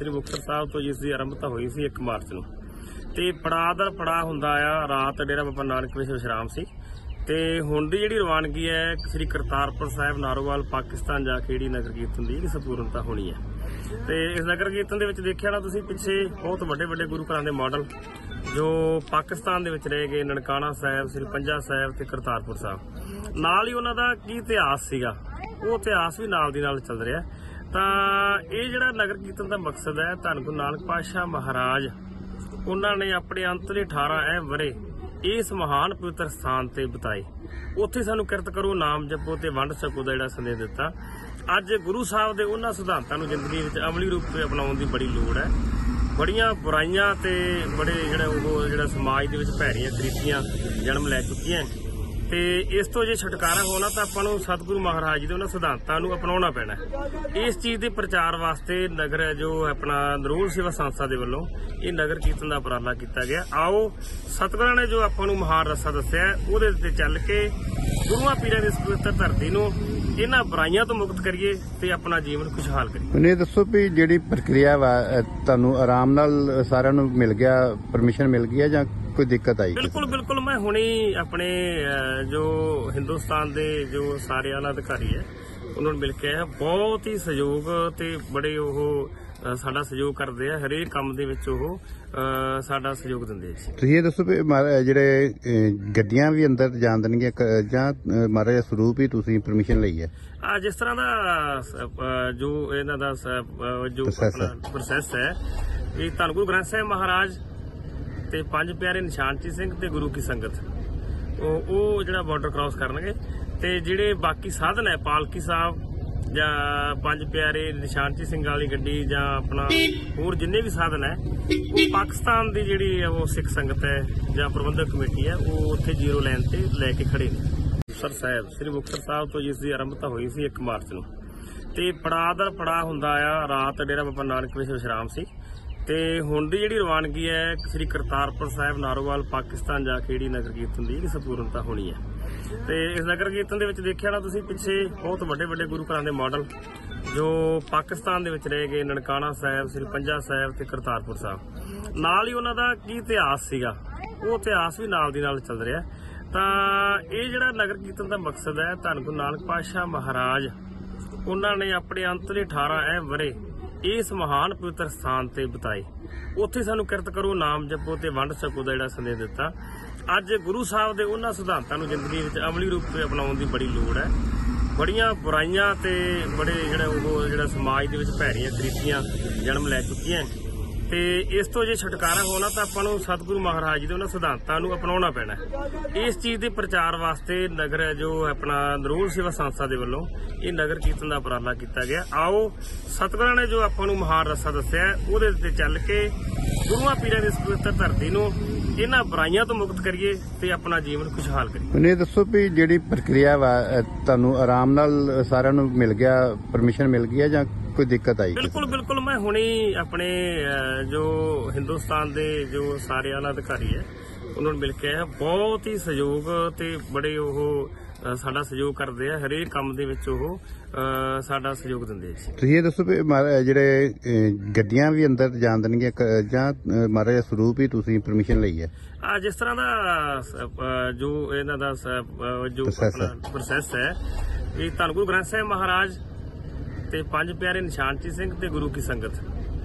ਸ੍ਰੀ ਮੁਕਤਸਰ ਸਾਹਿਬ ਤੋਂ ਜਿਸ ਦੀ ਆਰੰਭਤਾ ਹੋਈ ਸੀ 1 ਮਾਰਚ ਨੂੰ ਤੇ ਪੜਾਅ ਦਰ ਪੜਾਅ ਹੁੰਦਾ ਆ। ਰਾਤ ਡੇਰਾ ਬਾਬਾ ਨਾਨਕ ਵਿੱਚ ਵਿਸ਼ਰਾਮ ਸੀ ਤੇ ਹੁਣ ਦੀ ਜਿਹੜੀ ਰਵਾਨਗੀ ਹੈ ਸ੍ਰੀ ਕਰਤਾਰਪੁਰ ਸਾਹਿਬ ਨਾਰੋਵਾਲ ਪਾਕਿਸਤਾਨ ਜਾ ਕੇ ਜਿਹੜੀ ਨਗਰ ਕੀਰਤਨ ਦੀ ਜਿਹੜੀ ਸੰਪੂਰਨਤਾ ਹੋਣੀ ਹੈ। ਤੇ ਇਸ ਨਗਰ ਕੀਰਤਨ ਦੇ ਵਿੱਚ ਦੇਖਿਆ ਨਾ ਤੁਸੀਂ ਪਿੱਛੇ ਬਹੁਤ ਵੱਡੇ ਵੱਡੇ ਗੁਰੂ ਘਰਾਂ ਦੇ ਮਾਡਲ ਜੋ ਪਾਕਿਸਤਾਨ ਦੇ ਵਿੱਚ ਰਹੇ ਗਏ, ਨਨਕਾਣਾ ਸਾਹਿਬ, ਸ੍ਰੀ ਪੰਜਾ ਸਾਹਿਬ ਤੇ ਕਰਤਾਰਪੁਰ ਸਾਹਿਬ। ਨਾਲ ਹੀ ਉਹਨਾਂ ਦਾ ਕੀ ਇਤਿਹਾਸ ਸੀਗਾ, ਉਹ ਇਤਿਹਾਸ ਵੀ ਨਾਲ ਦੀ ਨਾਲ ਚੱਲ ਰਿਹਾ। ਤਾਂ ਇਹ ਜਿਹੜਾ ਨਗਰ ਕੀਰਤਨ ਦਾ ਮਕਸਦ ਹੈ, ਧੰਨ ਗੁਰੂ ਨਾਨਕ ਪਾਤਸ਼ਾਹ ਮਹਾਰਾਜ ਉਹਨਾਂ ਨੇ ਆਪਣੇ ਅੰਤਲੇ 18 ਅਹਿਮ ਵਰੇ ਇਸ ਮਹਾਨ ਪਵਿੱਤਰ ਸਥਾਨ ਤੇ ਬਿਤਾਏ। ਉੱਥੇ ਸਾਨੂੰ ਕਿਰਤ ਕਰੋ, ਨਾਮ ਜਪੋ ਤੇ ਵੰਡ ਛਕੋ ਦਾ ਜਿਹੜਾ ਸੰਦੇਸ਼ ਦਿੱਤਾ। ਅੱਜ ਗੁਰੂ ਸਾਹਿਬ ਦੇ ਉਹਨਾਂ ਸਿਧਾਂਤਾਂ ਨੂੰ ਜ਼ਿੰਦਗੀ ਵਿੱਚ ਅਮਲੀ ਰੂਪ ਤੇ ਅਪਣਾਉਣ ਦੀ ਬੜੀ ਲੋੜ ਹੈ। ਬੜੀਆਂ ਬੁਰਾਈਆਂ ਤੇ ਬੜੇ ਜਿਹੜਾ ਸਮਾਜ ਦੇ ਵਿੱਚ ਭੈੜੀਆਂ ਕ੍ਰਿਤੀਆਂ ਜਨਮ ਲੈ ਚੁੱਕੀਆਂ ਤੇ ਇਸ ਤੋਂ ਜੇ ਛੁਟਕਾਰਾ ਹੋਣਾ ਤਾਂ ਆਪਾਂ ਨੂੰ ਸਤਿਗੁਰੂ ਮਹਾਰਾਜ ਜੀ ਦੇ ਉਹਨਾਂ ਸਿਧਾਂਤਾਂ ਨੂੰ ਅਪਣਾਉਣਾ ਪੈਣਾ। ਇਸ ਚੀਜ਼ ਦੇ ਪ੍ਰਚਾਰ ਵਾਸਤੇ ਨਗਰ ਜੋ ਆਪਣਾ ਨਰੂਲ ਸੇਵਾ ਸੰਸਥਾ ਦੇ ਵੱਲੋਂ ਇਹ ਨਗਰ ਕੀਰਤਨ ਦਾ ਉਪਰਾਲਾ ਕੀਤਾ ਗਿਆ। ਆਓ ਸਤਿਗੁਰਾਂ ਨੇ ਜੋ ਆਪਾਂ ਨੂੰ ਮਹਾਨ ਰਸਤਾ ਦੱਸਿਆ ਉਹਦੇ ਤੇ ਚੱਲ ਕੇ ਗੁਰੂਆਂ ਪੀਰਾਂ ਦੀ ਇਸ ਪਵਿੱਤਰ ਧਰਤੀ ਨੂੰ ਇਹਨਾਂ ਬੁਰਾਈਆਂ ਤੋਂ ਮੁਕਤ ਕਰੀਏ ਤੇ ਆਪਣਾ ਜੀਵਨ ਖੁਸ਼ਹਾਲ ਕਰੀਏ। ਮੈਨੂੰ ਇਹ ਦੱਸੋ ਵੀ ਜਿਹੜੀ ਪ੍ਰਕਿਰਿਆ ਵਾ ਤੁਹਾਨੂੰ ਆਰਾਮ ਨਾਲ ਸਾਰਿਆਂ ਨੂੰ ਮਿਲ ਗਿਆ, ਪਰਮਿਸ਼ਨ ਮਿਲ ਗਈ ਹੈ ਜਾਂ ਕੋਈ ਦਿੱਕਤ ਆਈ? ਬਿਲਕੁਲ ਮੈਂ ਹੁਣੇ ਆਪਣੇ ਜੋ ਹਿੰਦੁਸਤਾਨ ਦੇ ਜੋ ਸਾਰੇ ਆਲਾ ਅਧਿਕਾਰੀ ਹੈ ਉਹਨਾਂ ਨੂੰ ਮਿਲ ਕੇ ਆਇਆ। ਬਹੁਤ ਹੀ ਸਹਿਯੋਗ ਤੇ ਬੜੇ ਉਹ ਸਾਡਾ ਸਹਿਯੋਗ ਕਰਦੇ ਆ, ਹਰੇਕ ਕੰਮ ਦੇ ਵਿੱਚ ਉਹ ਸਾਡਾ ਸਹਿਯੋਗ ਦਿੰਦੇ ਜੀ। ਤੁਸੀਂ ਇਹ ਦੱਸੋ ਵੀ ਜਿਹੜੇ ਗੱਡੀਆਂ ਵੀ ਅੰਦਰ ਜਾਣ ਦੇਣਗੀਆਂ ਜਾਂ ਮਹਾਰਾਜ ਦਾ ਸਰੂਪ ਹੀ ਤੁਸੀਂ ਪਰਮਿਸ਼ਨ ਲਈ ਹੈ? ਜਿਸ ਤਰ੍ਹਾਂ ਦਾ ਜੋ ਇਹਨਾਂ ਦਾ ਜੋ ਪ੍ਰੋਸੈਸ ਹੈ, ਇਹ ਧੰਨ ਗੁਰੂ ਗ੍ਰੰਥ ਸਾਹਿਬ ਮਹਾਰਾਜ ਤੇ 5 ਪਿਆਰੇ ਨਿਸ਼ਾਨਚੀ ਸਿੰਘ ਤੇ ਗੁਰੂ ਕੀ ਸੰਗਤ ਉਹ ਜਿਹੜਾ ਬਾਰਡਰ ਕ੍ਰਾਸ ਕਰਨਗੇ ਤੇ ਜਿਹੜੇ ਬਾਕੀ ਸਾਧਨ ਹੈ ਪਾਲਕੀ ਸਾਹਿਬ ਜਾਂ 5 ਪਿਆਰੇ ਨਿਸ਼ਾਨਚੀ ਸਿੰਘ ਵਾਲੀ ਗੱਡੀ ਜਾਂ ਆਪਣਾ ਹੋਰ ਜਿੰਨੇ ਵੀ ਸਾਧਨ ਹੈ ਉਹ ਪਾਕਿਸਤਾਨ ਦੀ ਜਿਹੜੀ ਉਹ ਸਿੱਖ ਸੰਗਤ ਹੈ ਜਾਂ ਪ੍ਰਬੰਧਕ ਕਮੇਟੀ ਹੈ ਉਹ ਉੱਥੇ ਜ਼ੀਰੋ ਲਾਈਨ ਤੇ ਲੈ ਕੇ ਖੜੇ ਨੇ। ਮੁਕਤਸਰ ਸਾਹਿਬ ਸ੍ਰੀ ਮੁਕਤਸਰ ਸਾਹਿਬ ਤੋਂ ਜਿਸ ਦੀ ਆਰੰਭਤਾ ਹੋਈ ਸੀ 1 ਮਾਰਚ ਨੂੰ ਤੇ ਪੜਾਅ ਦਰ ਪੜਾਅ ਹੁੰਦਾ ਆ। ਰਾਤ ਡੇਰਾ ਬਾਬਾ ਨਾਨਕ ਵਿੱਚ ਵਿਸ਼ਰਾਮ ਸੀ ਤੇ ਹੁਣ ਦੀ ਜਿਹੜੀ ਰਵਾਨਗੀ ਹੈ ਸ੍ਰੀ ਕਰਤਾਰਪੁਰ ਸਾਹਿਬ ਨਾਰੋਵਾਲ ਪਾਕਿਸਤਾਨ ਜਾ ਕੇ ਜਿਹੜੀ ਨਗਰ ਕੀਰਤਨ ਦੀ ਜਿਹੜੀ ਸੰਪੂਰਨਤਾ ਹੋਣੀ ਹੈ। ਤੇ ਇਸ ਨਗਰ ਕੀਰਤਨ ਦੇ ਵਿੱਚ ਦੇਖਿਆ ਨਾ ਤੁਸੀਂ ਪਿੱਛੇ ਬਹੁਤ ਵੱਡੇ ਵੱਡੇ ਗੁਰੂ ਘਰਾਂ ਦੇ ਮਾਡਲ ਜੋ ਪਾਕਿਸਤਾਨ ਦੇ ਵਿੱਚ ਰਹੇ ਗਏ, ਨਨਕਾਣਾ ਸਾਹਿਬ, ਸ੍ਰੀ ਪੰਜਾ ਸਾਹਿਬ ਤੇ ਕਰਤਾਰਪੁਰ ਸਾਹਿਬ। ਨਾਲ ਹੀ ਉਹਨਾਂ ਦਾ ਕੀ ਇਤਿਹਾਸ ਸੀਗਾ, ਉਹ ਇਤਿਹਾਸ ਵੀ ਨਾਲ ਦੀ ਨਾਲ ਚੱਲ ਰਿਹਾ। ਤਾਂ ਇਹ ਜਿਹੜਾ ਨਗਰ ਕੀਰਤਨ ਦਾ ਮਕਸਦ ਹੈ, ਧੰਨ ਗੁਰੂ ਨਾਨਕ ਪਾਤਸ਼ਾਹ ਮਹਾਰਾਜ ਉਹਨਾਂ ਨੇ ਆਪਣੇ ਅੰਤਲੇ 18 ਅਹਿਮ ਵਰੇ ਇਸ ਮਹਾਨ ਪਵਿੱਤਰ ਸਥਾਨ ਤੇ ਬਿਤਾਏ। ਉੱਥੇ ਸਾਨੂੰ ਕਿਰਤ ਕਰੋ, ਨਾਮ ਜਪੋ ਤੇ ਵੰਡ ਛਕੋ ਦਾ ਜਿਹੜਾ ਸੰਦੇਸ਼ ਦਿੱਤਾ। ਅੱਜ ਗੁਰੂ ਸਾਹਿਬ ਦੇ ਉਹਨਾਂ ਸਿਧਾਂਤਾਂ ਨੂੰ ਜ਼ਿੰਦਗੀ ਵਿੱਚ ਅਮਲੀ ਰੂਪ ਤੇ ਅਪਣਾਉਣ ਦੀ ਬੜੀ ਲੋੜ ਹੈ। ਬੜੀਆਂ ਬੁਰਾਈਆਂ ਤੇ ਬੜੇ ਜਿਹੜਾ ਸਮਾਜ ਦੇ ਵਿੱਚ ਭੈੜੀਆਂ ਕ੍ਰਿਤੀਆਂ ਜਨਮ ਲੈ ਚੁੱਕੀਆਂ ਤੇ ਇਸ ਤੋਂ ਜੇ ਛੁਟਕਾਰਾ ਹੋਣਾ ਤਾਂ ਆਪਾਂ ਨੂੰ ਸਤਿਗੁਰੂ ਮਹਾਰਾਜ ਜੀ ਦੇ ਉਹਨਾਂ ਸਿਧਾਂਤਾਂ ਨੂੰ ਅਪਣਾਉਣਾ ਪੈਣਾ। ਇਸ ਚੀਜ਼ ਦੇ ਪ੍ਰਚਾਰ ਵਾਸਤੇ ਨਗਰ ਜੋ ਆਪਣਾ ਨਰੂਲ ਸੇਵਾ ਸੰਸਥਾ ਦੇ ਵੱਲੋਂ ਇਹ ਨਗਰ ਕੀਰਤਨ ਦਾ ਉਪਰਾਲਾ ਕੀਤਾ ਗਿਆ। ਆਓ ਸਤਿਗੁਰਾਂ ਨੇ ਜੋ ਆਪਾਂ ਨੂੰ ਮਹਾਨ ਰਸਤਾ ਦੱਸਿਆ ਉਹਦੇ ਤੇ ਚੱਲ ਕੇ ਗੁਰੂਆਂ ਪੀਰਾਂ ਦੀ ਇਸ ਪਵਿੱਤਰ ਧਰਤੀ ਨੂੰ ਇਹਨਾਂ ਬੁਰਾਈਆਂ ਤੋਂ ਮੁਕਤ ਕਰੀਏ ਤੇ ਆਪਣਾ ਜੀਵਨ ਖੁਸ਼ਹਾਲ ਕਰੀਏ। ਮੈਨੂੰ ਇਹ ਦੱਸੋ ਵੀ ਜਿਹੜੀ ਪ੍ਰਕਿਰਿਆ ਵਾ ਤੁਹਾਨੂੰ ਆਰਾਮ ਨਾਲ ਸਾਰਿਆਂ ਨੂੰ ਮਿਲ ਗਿਆ, ਪਰਮਿਸ਼ਨ ਮਿਲ ਗਈ ਹੈ ਜਾਂ ਕੋਈ ਦਿੱਕਤ ਆਈ? ਬਿਲਕੁਲ ਮੈਂ ਹੁਣੇ ਆਪਣੇ ਜੋ ਹਿੰਦੁਸਤਾਨ ਦੇ ਜੋ ਸਾਰੇ ਆਲਾ ਅਧਿਕਾਰੀ ਹੈ ਉਹਨਾਂ ਨੂੰ ਮਿਲ ਕੇ ਆਇਆ। ਬਹੁਤ ਹੀ ਸਹਿਯੋਗ ਤੇ ਬੜੇ ਉਹ ਸਾਡਾ ਸਹਿਯੋਗ ਕਰਦੇ ਆ, ਹਰੇਕ ਕੰਮ ਦੇ ਵਿੱਚ ਉਹ ਸਾਡਾ ਸਹਿਯੋਗ ਦਿੰਦੇ ਜੀ। ਤੁਸੀਂ ਇਹ ਦੱਸੋ ਵੀ ਜਿਹੜੇ ਗੱਡੀਆਂ ਵੀ ਅੰਦਰ ਜਾਣ ਦੇਣਗੀਆਂ ਜਾਂ ਮਹਾਰਾਜ ਦਾ ਸਰੂਪ ਹੀ ਤੁਸੀਂ ਪਰਮਿਸ਼ਨ ਲਈ ਹੈ? ਜਿਸ ਤਰ੍ਹਾਂ ਦਾ ਜੋ ਇਹਨਾਂ ਦਾ ਜੋ ਪ੍ਰੋਸੈਸ ਹੈ, ਇਹ ਧੰਨ ਗੁਰੂ ਗ੍ਰੰਥ ਸਾਹਿਬ ਮਹਾਰਾਜ ਤੇ 5 ਪਿਆਰੇ ਨਿਸ਼ਾਨਚੀ ਸਿੰਘ ਤੇ ਗੁਰੂ ਕੀ ਸੰਗਤ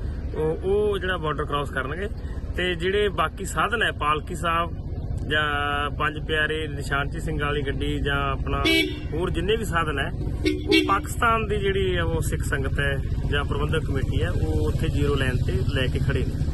ਉਹ ਜਿਹੜਾ ਬਾਰਡਰ ਕ੍ਰਾਸ ਕਰਨਗੇ ਤੇ ਜਿਹੜੇ ਬਾਕੀ ਸਾਧਨ ਹੈ ਪਾਲਕੀ ਸਾਹਿਬ ਜਾਂ 5 ਪਿਆਰੇ ਨਿਸ਼ਾਨਚੀ ਸਿੰਘ ਵਾਲੀ ਗੱਡੀ ਜਾਂ ਆਪਣਾ ਹੋਰ ਜਿੰਨੇ ਵੀ ਸਾਧਨ ਹੈ ਉਹ ਪਾਕਿਸਤਾਨ ਦੀ ਜਿਹੜੀ ਉਹ ਸਿੱਖ ਸੰਗਤ ਹੈ ਜਾਂ ਪ੍ਰਬੰਧਕ ਕਮੇਟੀ ਹੈ ਉਹ ਉੱਥੇ ਜ਼ੀਰੋ ਲਾਈਨ ਤੇ ਲੈ ਕੇ ਖੜੇ ਨੇ।